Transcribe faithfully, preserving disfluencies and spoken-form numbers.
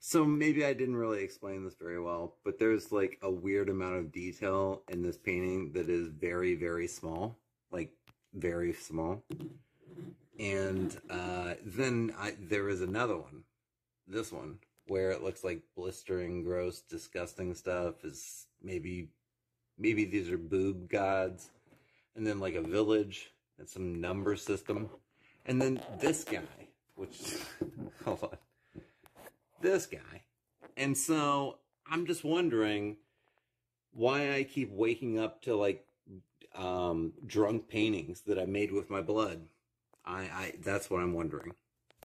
So maybe I didn't really explain this very well, but there's like a weird amount of detail in this painting that is very, very small, like very small. And uh, then I, there is another one, this one, where it looks like blistering, gross, disgusting stuff. Is maybe, maybe these are boob gods, and then like a village and some number system, and then this guy, which hold on. This guy. And so I'm just wondering why I keep waking up to like um, drunk paintings that I made with my blood. I, I that's what I'm wondering.